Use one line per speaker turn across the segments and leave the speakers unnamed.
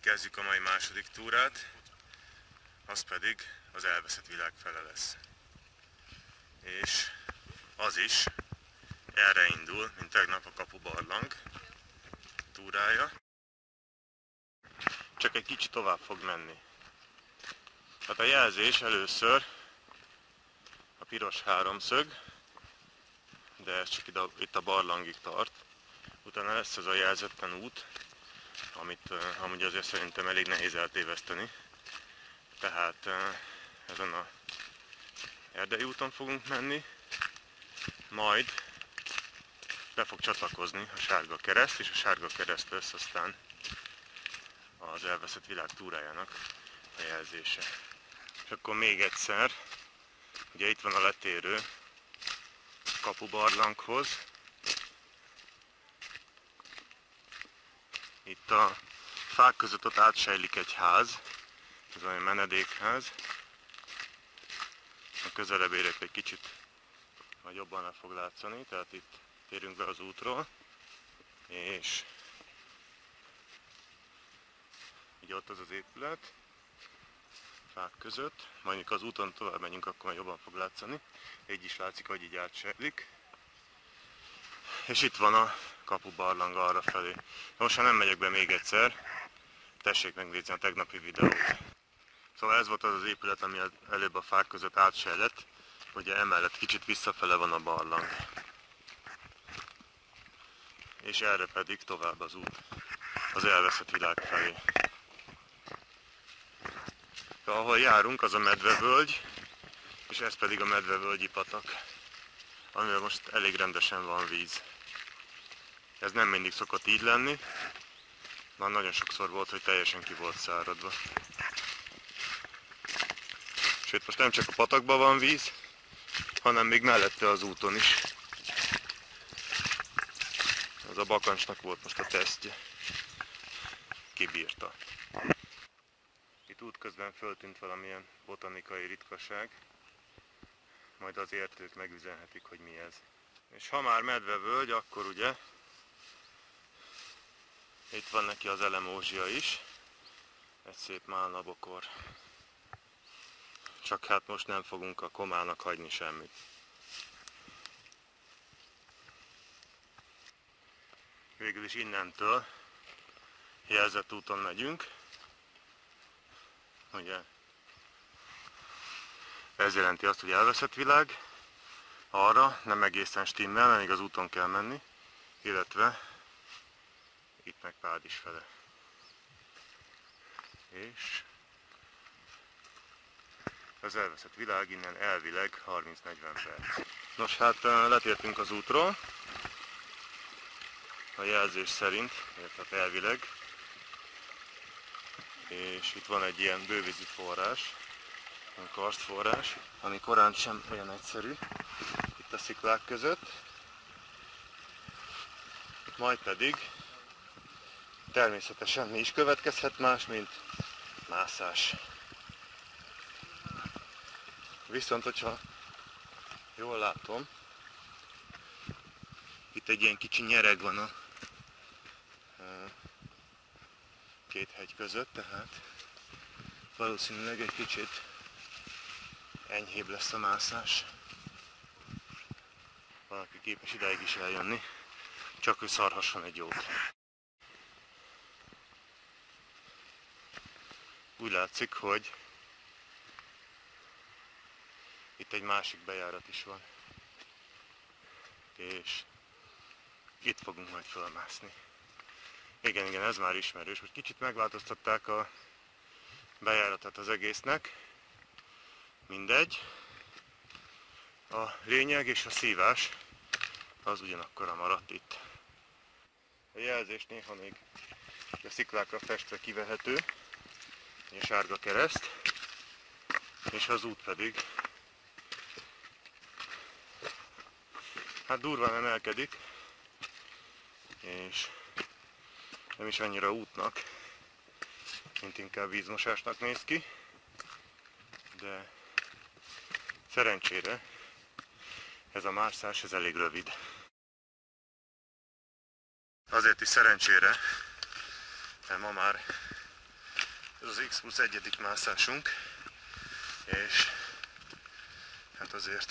kezdjük a mai második túrát, az pedig az elveszett világ fele lesz. És az is erre indul, mint tegnap a kapubarlang túrája. Csak egy kicsit tovább fog menni. Tehát a jelzés először a piros háromszög, de ez csak itt a barlangig tart. Utána lesz ez a jelzetlen út, amit amúgy azért szerintem elég nehéz eltéveszteni. Tehát ezen a erdei úton fogunk menni, majd be fog csatlakozni a sárga kereszt, és a sárga kereszt lesz aztán az elveszett világ túrájának a jelzése. És akkor még egyszer, ugye itt van a letérő kapubarlanghoz. Itt a fák között ott átsejlik egy ház, ez olyan menedékház. A közelebb érek egy kicsit, majd jobban le fog látszani, tehát itt térünk be az útról, és ugye ott az az épület, fák között, majd az úton tovább menjünk, akkor majd jobban fog látszani. Így is látszik, hogy így átsejlik. És itt van a kapubarlang arra felé. Most ha nem megyek be még egyszer, tessék megnézni a tegnapi videót. Szóval ez volt az az épület, ami előbb a fák között átsejlett, ugye emellett kicsit visszafele van a barlang. És erre pedig tovább az út, az elveszett világ felé. Ahol járunk, az a Medvevölgy, és ez pedig a Medvevölgyi patak, amivel most elég rendesen van víz. Ez nem mindig szokott így lenni, már nagyon sokszor volt, hogy teljesen ki volt száradva. Sőt, most nem csak a patakban van víz, hanem még mellette az úton is. Ez a bakancsnak volt most a tesztje. Kibírta. Itt útközben föltűnt valamilyen botanikai ritkaság, majd az értők megüzenhetik, hogy mi ez. És ha már Medvevölgy, akkor ugye itt van neki az elemózsia is, egy szép málnabokor. Csak hát most nem fogunk a komának hagyni semmit. Végül is innentől jelzett úton megyünk. Ugye ez jelenti azt, hogy elveszett világ. Arra nem egészen stimmel, még az úton kell menni, illetve itt meg Pádis fele. És az elveszett világ innen elvileg 30-40 perc. Nos, hát letértünk az útról, a jelzés szerint, illetve elvileg. És itt van egy ilyen bővízi forrás, egy karstforrás, ami korán sem olyan egyszerű, itt a sziklák között. Majd pedig természetesen mi is következhet más, mint mászás. Viszont, hogyha jól látom, itt egy ilyen kicsi nyereg van a két hegy között, tehát valószínűleg egy kicsit enyhébb lesz a mászás. Valaki képes idáig is eljönni, csak hogy szarhasson egy jót. Úgy látszik, hogy itt egy másik bejárat is van, és itt fogunk majd fölmászni. Igen, ez már ismerős. Most kicsit megváltoztatták a bejáratát az egésznek. Mindegy. A lényeg és a szívás az ugyanakkora maradt itt. A jelzés néha még a sziklákra festve kivehető, a sárga kereszt, és az út pedig hát durván emelkedik, és nem is annyira útnak, mint inkább vízmosásnak néz ki, de szerencsére ez a mászás ez elég rövid. Azért is szerencsére, mert ma már Ez az X+1. Mászásunk, és hát azért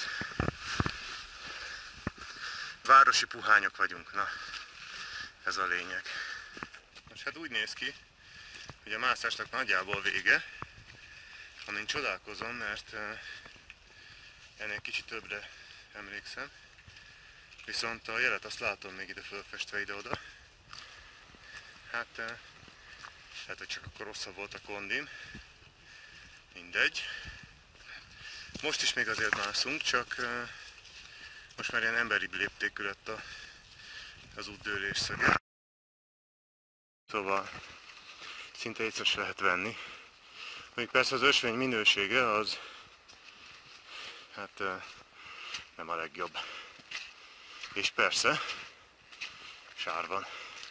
városi puhányok vagyunk, na ez a lényeg. Most hát úgy néz ki, hogy a mászásnak nagyjából vége, amin csodálkozom, mert ennél kicsit többre emlékszem, viszont a jelet azt látom még ide fölfestve ide-oda. Hát lehet, hogy csak akkor rosszabb volt a kondim, mindegy. Most is még azért mászunk, csak most már ilyen emberi léptékű lett az útdőlés szöge. Szóval szinte észre se lehet venni. Még persze az ösvény minősége az hát nem a legjobb. És persze sár van.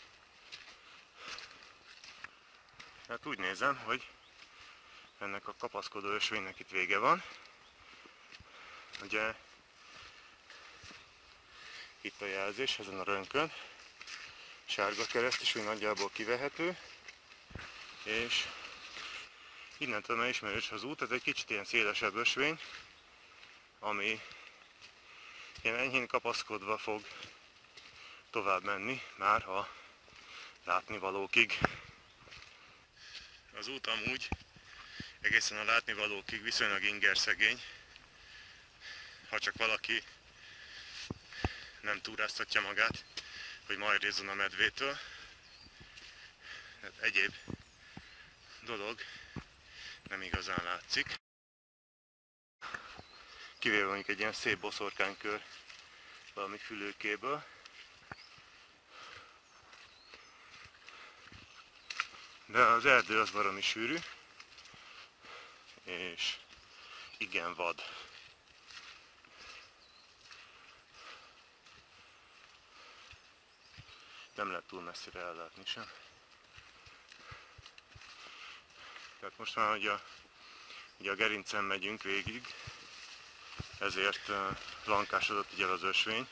Hát úgy nézem, hogy ennek a kapaszkodó ösvénynek itt vége van. Ugye itt a jelzés ezen a rönkön, sárga kereszt is úgy nagyjából kivehető, és innentől már ismerős az út. Ez egy kicsit ilyen szélesebb ösvény, ami ilyen enyhén kapaszkodva fog tovább menni már a látnivalókig. Az út amúgy egészen a látnivalókig viszonylag ingerszegény, ha csak valaki nem túráztatja magát, hogy majd rézzon a medvétől. Hát egyéb dolog nem igazán látszik. Kivéve mondjuk egy ilyen szép boszorkánykör valami fülőkéből. De az erdő az baromi sűrű, és igen vad. Nem lehet túl messzire ellátni sem. Tehát most már ugye a gerincen megyünk végig, ezért lankásodott így el az ösvény.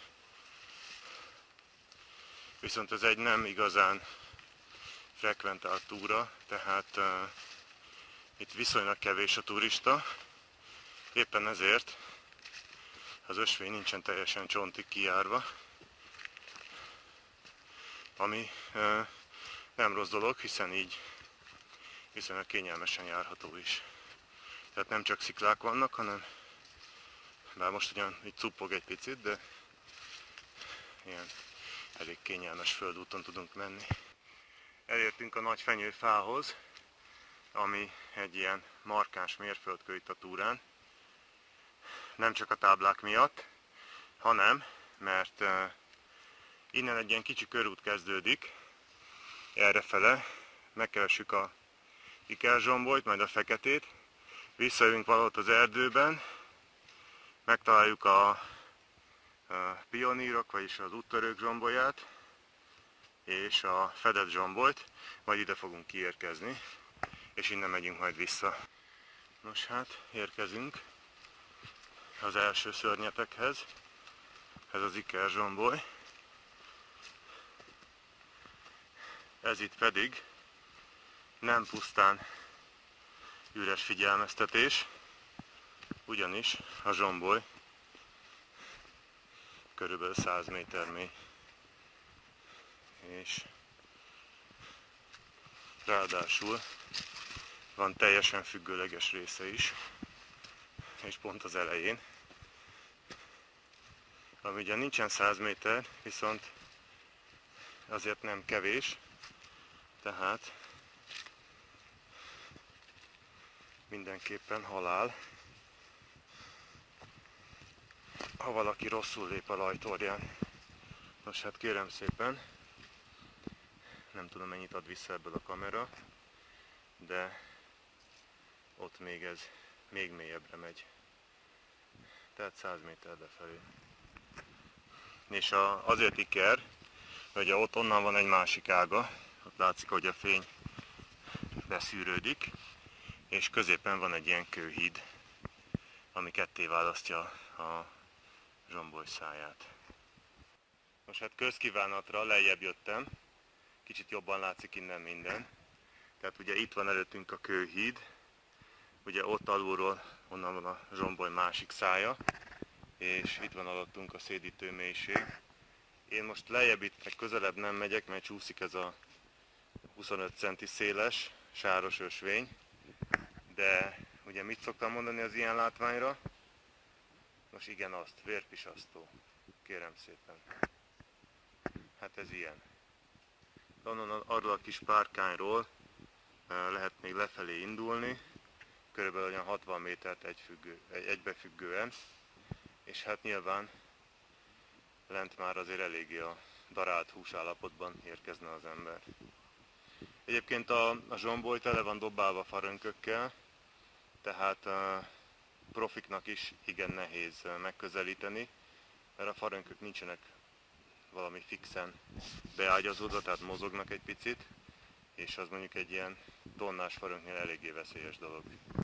Viszont ez egy nem igazán frekventált túra, tehát itt viszonylag kevés a turista. Éppen ezért az ösvény nincsen teljesen csontig kijárva, ami nem rossz dolog, hiszen így viszonylag kényelmesen járható is. Tehát nem csak sziklák vannak, hanem bár most ugyan így cuppog egy picit, de ilyen elég kényelmes földúton tudunk menni. Elértünk a nagy fenyőfához, ami egy ilyen markáns mérföldkő itt a túrán. Nem csak a táblák miatt, hanem mert innen egy ilyen kicsi körút kezdődik, errefele, megkeressük a Ikerzsombolyt, majd a Feketét, visszajövünk valahogy az erdőben, megtaláljuk a Pionírok, vagyis az Úttörők zsombolyát, és a Fedett zsombolyt, majd ide fogunk kiérkezni, és innen megyünk majd vissza. Nos hát, érkezünk az első szörnyetekhez, ez az Ikerzsomboly. Ez itt pedig nem pusztán üres figyelmeztetés, ugyanis a zsomboly körülbelül 100 méter mély. És ráadásul van teljesen függőleges része is, és pont az elején, ami ugye nincsen 100 méter, viszont azért nem kevés, tehát mindenképpen halál, ha valaki rosszul lép a lajtorján. Nos hát kérem szépen, nem tudom mennyit ad vissza ebből a kamera, de ott még ez még mélyebbre megy. Tehát 100 méter lefelé. És azért Iker, hogy ott onnan van egy másik ága, ott látszik, hogy a fény beszűrődik, és középen van egy ilyen kőhíd, ami ketté választja a zsomboly száját. Most hát közkívánatra lejjebb jöttem, kicsit jobban látszik innen minden, Tehát ugye itt van előttünk a kőhíd, ugye ott alulról, onnan van a zsomboly másik szája, és itt van alattunk a szédítő mélység. Én most lejjebb itt közelebb nem megyek, mert csúszik ez a 25 centi széles, sáros ösvény, de ugye mit szoktam mondani az ilyen látványra? Nos igen, azt, vérpisasztó, kérem szépen. Hát ez ilyen. Onnan arról a kis párkányról lehet még lefelé indulni, körülbelül olyan 60 métert egybefüggően, és hát nyilván lent már azért eléggé a darált húsállapotban érkezne az ember. Egyébként a zsomboly tele van dobálva farönkökkel, tehát profiknak is igen nehéz megközelíteni, mert a farönkök nincsenek valami fixen beágyazódva, tehát mozognak egy picit, és az mondjuk egy ilyen tonnás farönknél eléggé veszélyes dolog.